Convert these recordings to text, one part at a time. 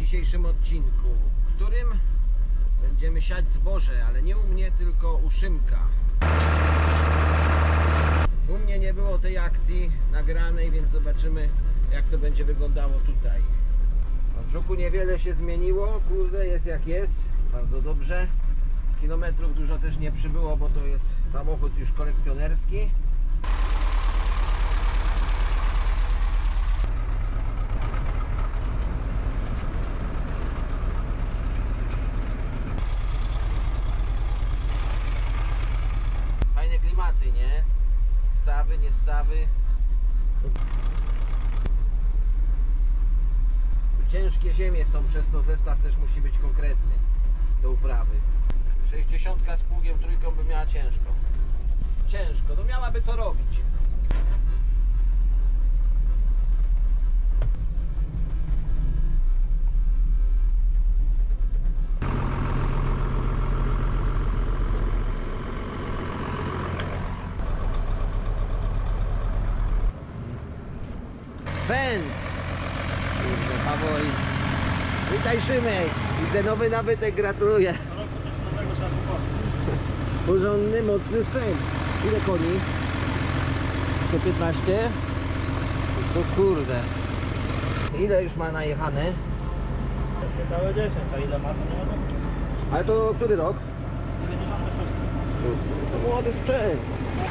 dzisiejszym odcinku, w którym będziemy siać zboże, ale nie u mnie, tylko u Szymka. U mnie nie było tej akcji nagranej, więc zobaczymy, jak to będzie wyglądało tutaj. W brzuchu niewiele się zmieniło, kurde, jest jak jest, bardzo dobrze. Kilometrów dużo też nie przybyło, bo to jest samochód już kolekcjonerski. Fajne klimaty, nie? Stawy, nie stawy. Ciężkie ziemie są, przez to zestaw też musi być konkretny do uprawy. 60 z pługiem trójką by miała ciężko. Ciężko, to miałaby co robić. Pęd! Kurde, faworyt. Witaj, Szymek! Widzę nowy nabytek, gratuluję. Co roku coś nowego trzeba kupować. Porządny, mocny sprzęt. Ile koni? 115? To kurde. Ile już ma najechane? Jest niecałe 10, a ile ma to nie wiadomo. Ale to który rok? 96. To młody sprzęt.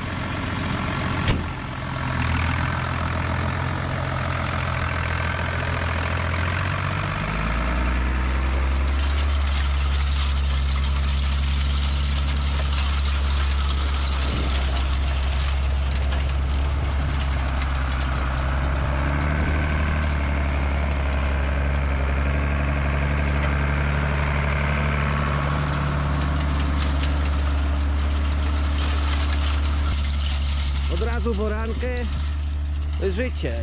Od razu borankę, to jest życie.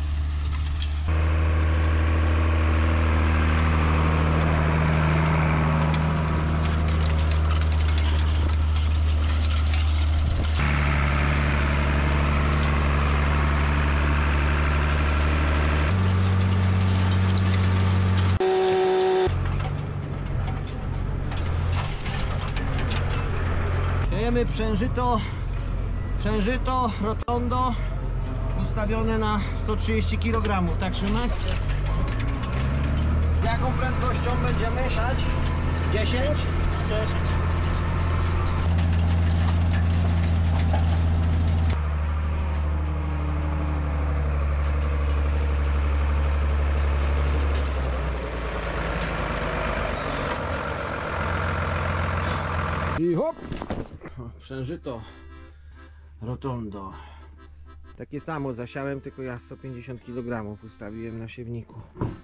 Siejemy przężyto rotondo ustawione na 130 kg, tak, Szymek? Z jaką prędkością będziemy siać? 10? 10. I hop! Przężyto rotondo. Takie samo zasiałem, tylko ja 150 kg ustawiłem na siewniku.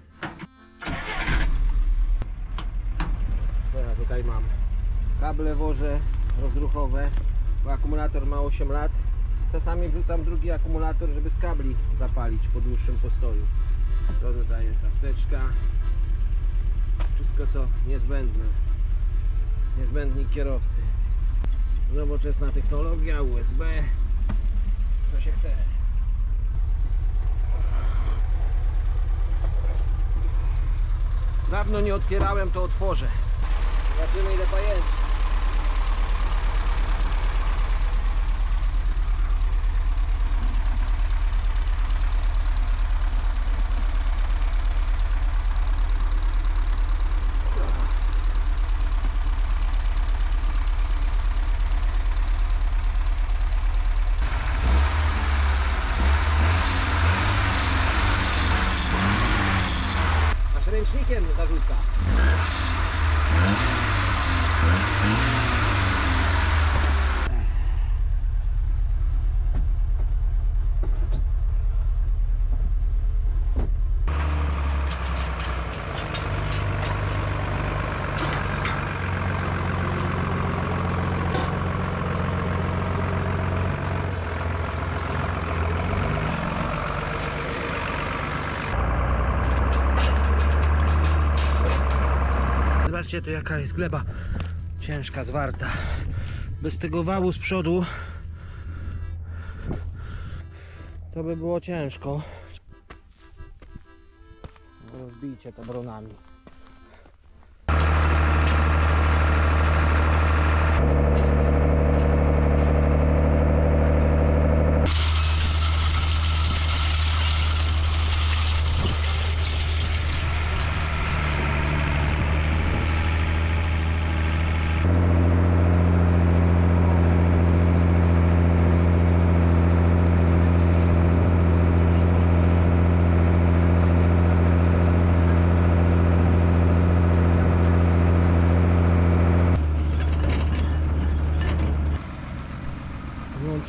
Ja tutaj mam kable woże rozruchowe, bo akumulator ma 8 lat. Czasami wrzucam drugi akumulator, żeby z kabli zapalić po dłuższym postoju. To tutaj jest apteczka. Wszystko co niezbędne. Niezbędnik kierowcy. Nowoczesna technologia, USB. Co się chce. Dawno nie otwierałem, to otworzę. Zobaczymy, ile pajęczy. Ręcznikiem zarzuca. Zobaczcie tu, jaka jest gleba ciężka, zwarta. Bez tego wału z przodu to by było ciężko. Rozbijcie to bronami.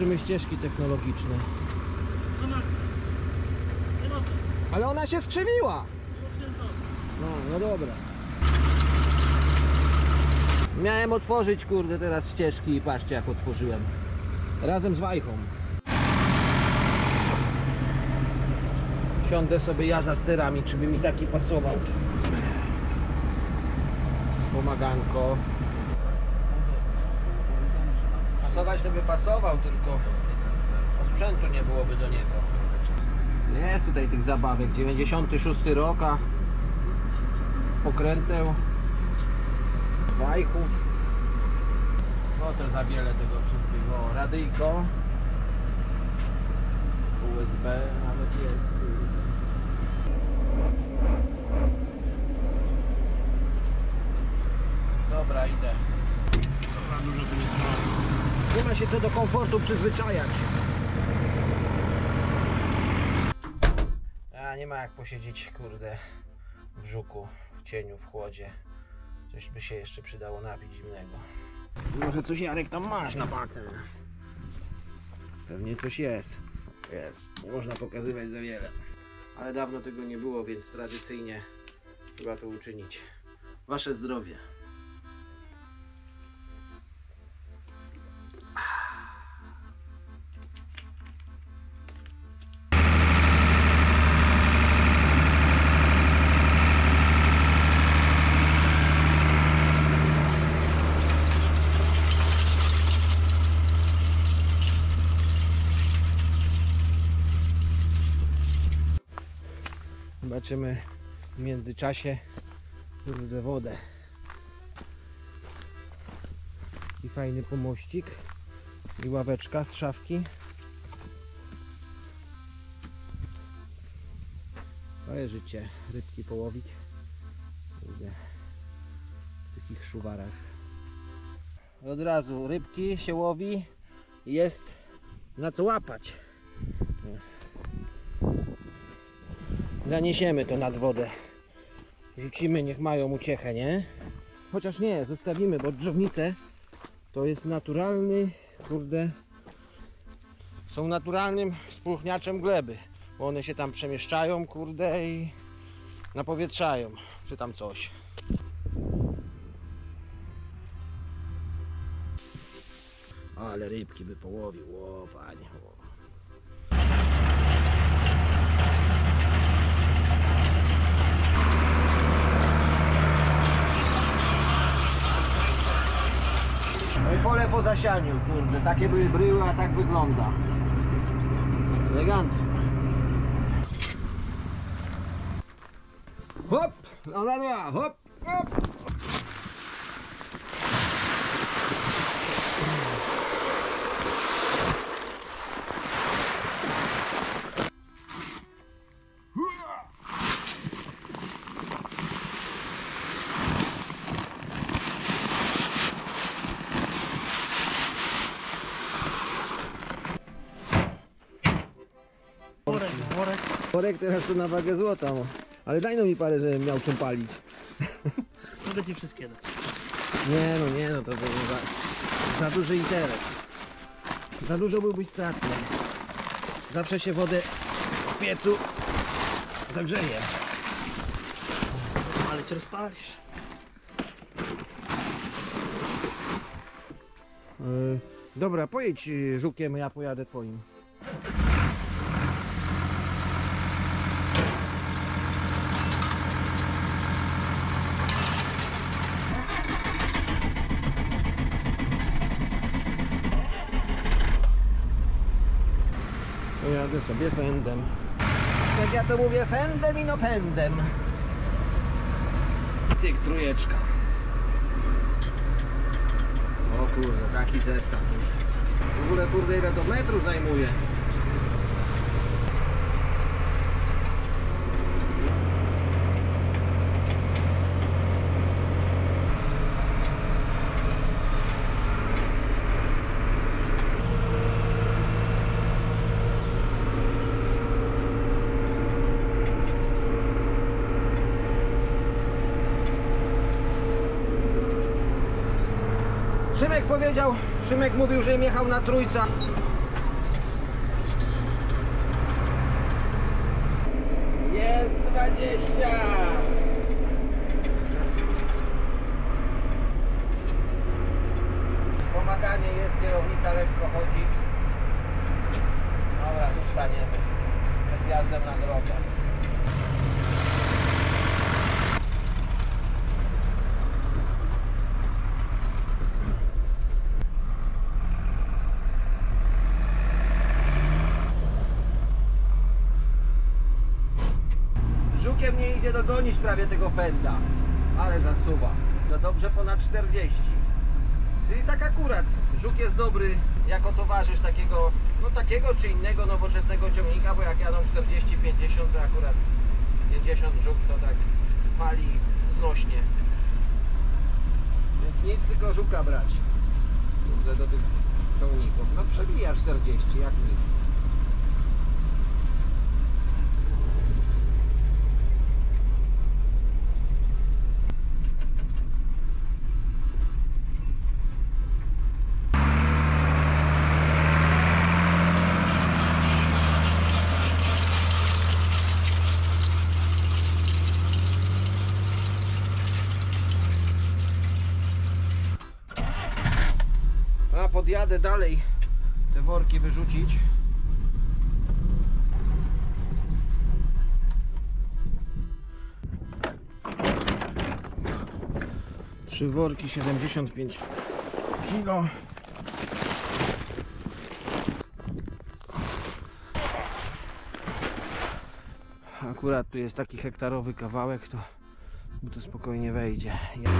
Zobaczymy ścieżki technologiczne. Na maksa. Nie dobrze. Ale ona się skrzywiła! Już jest dobrze. No dobra. Miałem otworzyć, kurde, teraz ścieżki i patrzcie jak otworzyłem. Razem z wajchą. Siądę sobie ja za sterami, czy by mi taki pasował. Pomaganko. Pasować to by pasował, tylko sprzętu nie byłoby do niego. Jest tutaj tych zabawek. 96 rok, a pokręteł, wajchów. No to za wiele tego wszystkiego. Radyjko. USB nawet jest. Kurde. Dobra, idę. Dobra, dużo tu nie ma. Nie ma się co do komfortu przyzwyczajać. A nie ma jak posiedzieć, kurde, w żuku, w cieniu, w chłodzie. Coś by się jeszcze przydało napić zimnego. Może coś, Jarek, tam masz na pace. Pewnie coś jest. Jest. Nie można pokazywać za wiele. Ale dawno tego nie było, więc tradycyjnie trzeba to uczynić. Wasze zdrowie. Zobaczymy w międzyczasie, kurde, wodę. I fajny pomościk. I ławeczka z szafki. To jest życie. Rybki połowić. Kurde, w takich szuwarach. Od razu rybki się łowi. Jest na co łapać. Zaniesiemy to nad wodę. Rzucimy, niech mają uciechę, nie? Chociaż nie, zostawimy, bo drzewnice to jest naturalny, kurde, są naturalnym spróchniaczem gleby, bo one się tam przemieszczają, kurde, i napowietrzają, czy tam coś. Ale rybki by połowił, o panie, o. No i pole po zasianiu, kurde, takie były bryły, a tak wygląda. Elegancko. Hop, no na dwa, hop, hop. Worek teraz to na wagę złota, no. Ale daj no mi parę, żebym miał czym palić. Mogę ci wszystkie dać. Nie no, to za duży interes. Za dużo byłbyś stratny. Zawsze się wodę w piecu zagrzeje. Ale cię rozpalisz. Dobra, pojedź żukiem, ja pojadę twoim. Pojadę sobie fendem. Jak ja to mówię, fendem i no pędem. Cyk, trójeczka. O kurde, taki zestaw już. W ogóle, kurde, ile to metrów zajmuje. Szymek powiedział, Szymek mówił, że jechał na trójca. Ja! Wspomaganie jest, kierownica lekko chodzi. Dobra, tu staniemy przed wjazdem na drogę. Żukiem nie idzie dogonić prawie tego pęda, ale zasuwa. To dobrze ponad 40. Czyli tak akurat, żuk jest dobry jako towarzysz takiego, no takiego czy innego nowoczesnego ciągnika, bo jak jadą 40-50 to akurat 50 żuk to tak pali znośnie. Więc nic, tylko żuka brać do tych ciągników. No przebija 40, jak nic. A podjadę dalej te worki wyrzucić. Trzy worki 75 kg. Akurat tu jest taki hektarowy kawałek, to spokojnie wejdzie.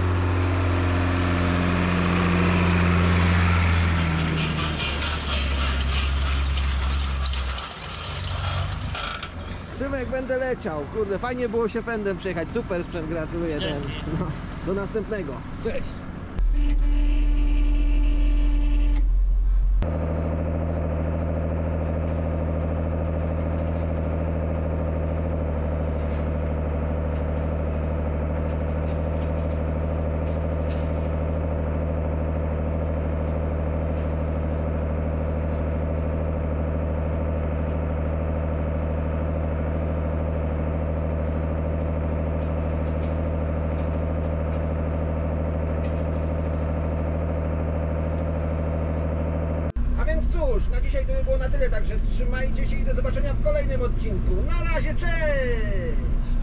Szymek, będę leciał. Kurde, fajnie było się fendem przejechać. Super sprzęt, gratuluję. No, do następnego. Cześć. Cóż, na dzisiaj to by było na tyle, także trzymajcie się i do zobaczenia w kolejnym odcinku. Na razie, cześć!